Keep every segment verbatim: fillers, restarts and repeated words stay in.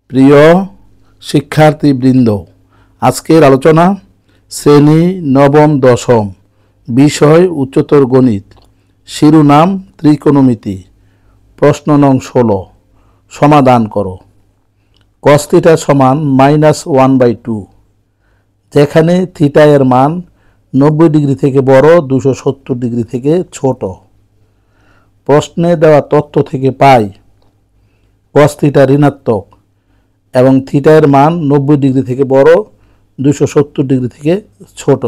প্রিয় শিক্ষার্থীবৃন্দ, আজকের আলোচনা শ্রেণী নবম দশম, বিষয় উচ্চতর গণিত, শিরোনাম ত্রিকোণমিতি, প্রশ্ন নং ষোলো। সমাধান করো। কস থিটা সমান মাইনাস ওয়ান বাই টু, যেখানে থিটা এর মান নব্বই ডিগ্রি থেকে বড়, দুশো সত্তর ডিগ্রি থেকে ছোট। প্রশ্নে দেওয়া তথ্য থেকে পাই কস থিটা ঋণাত্মক এবং থিটা এর মান নব্বই ডিগ্রি থেকে বড়, দুশো সত্তর ডিগ্রি থেকে ছোট।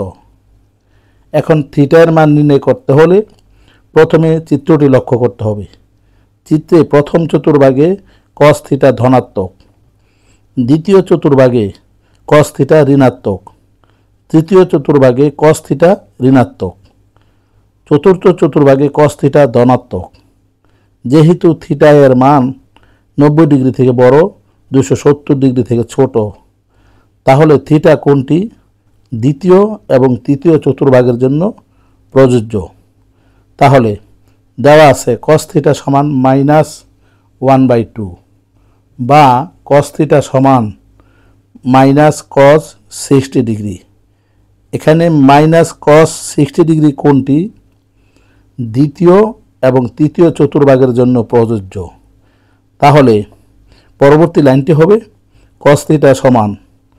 এখন থিটা এর মান নির্ণয় করতে হলে প্রথমে চিত্রটি লক্ষ্য করতে হবে। চিত্রে প্রথম চতুর্ভাগে কস থিটা ধনাত্মক, দ্বিতীয় চতুর্ভাগে কস থিটা ঋণাত্মক, তৃতীয় চতুর্ভাগে কস থিটা ঋণাত্মক, চতুর্থ চতুর্ভাগে কস থিটা ধনাত্মক। যেহেতু থিটা এর মান নব্বই ডিগ্রি থেকে বড়, দুশো সত্তর ডিগ্রি থেকে ছোট, তাহলে থিটা কোণটি দ্বিতীয় এবং তৃতীয় চতুর্ভাগের জন্য প্রযোজ্য। তাহলে দেওয়া আছে কস থিটা সমান মাইনাস ওয়ান বাই টু বা কস থিটা সমান মাইনাস কস সিক্সটি ডিগ্রি। এখানে মাইনাস কস সিক্সটি ডিগ্রি কোণটি দ্বিতীয় এবং তৃতীয় চতুর্ভাগের জন্য প্রযোজ্য। তাহলে পরবর্তী লাইনটি হবে কস থিটা সমান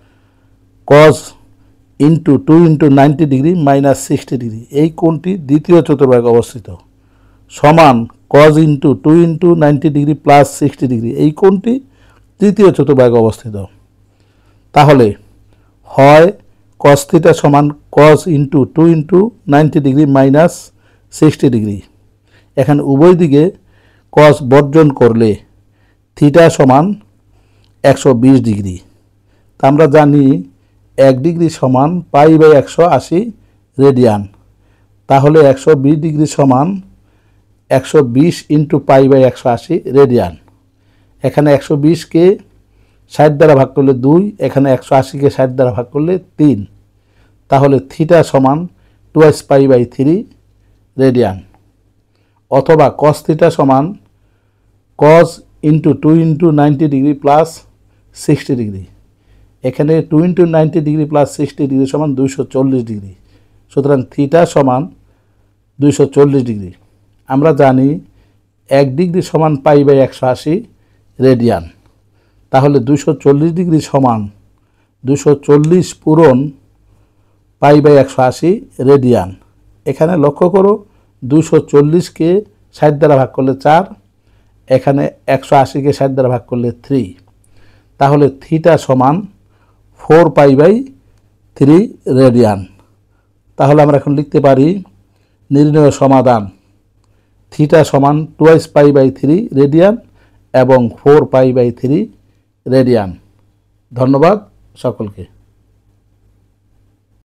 cos into two into ninety degree minus sixty degree, এই কোণটি দ্বিতীয় চতুর্ভাগে অবস্থিত, সমান cos into two into ninety degree plus sixty degree, এই কোণটি তৃতীয় চতুর্ভাগে অবস্থিত। তাহলে হয় কস থিটা সমান cos into two into ninety degree minus sixty degree, এখানে উভয় দিকে কস বর্জন করলে থিটা সমান একশো বিশ ডিগ্রি। তা আমরা জানি এক ডিগ্রি সমান পাই বাই একশো আশি রেডিয়ান। তাহলে একশো বিশ ডিগ্রি সমান একশো বিশ ইন্টু পাই বাই একশো আশি রেডিয়ান। এখানে একশো বিশকে ষাট দ্বারা ভাগ করলে দুই, এখানে একশো আশিকে ষাট দ্বারা ভাগ করলে তিন। তাহলে থিটা সমান twice pi by three radian. অথবা কস থিটা সমান cos into two into ninety degree plus sixty degree. এখানে two into ninety degree plus sixty degree সমান দুইশো চল্লিশ ডিগ্রি। সুতরাং থিটা সমান দুইশো চল্লিশ ডিগ্রি। আমরা জানি এক ডিগ্রি সমান পাই বাই একশো আশি রেডিয়ান। তাহলে দুইশো চল্লিশ ডিগ্রি সমান দুশো চল্লিশ পূরণ পাই বাই একশো আশি রেডিয়ান। এখানে লক্ষ্য করো দুশো চল্লিশকে ষাট দ্বারা ভাগ করলে চার, এখানে একশো আশিকে ষাট দ্বারা ভাগ করলে থ্রি। তাহলে থিটা সমান four pi by three radian. তাহলে আমরা এখন লিখতে পারি নির্ণয় সমাধান থিটা সমান twice pi by three radian এবং four pi by three radian. ধন্যবাদ সকলকে।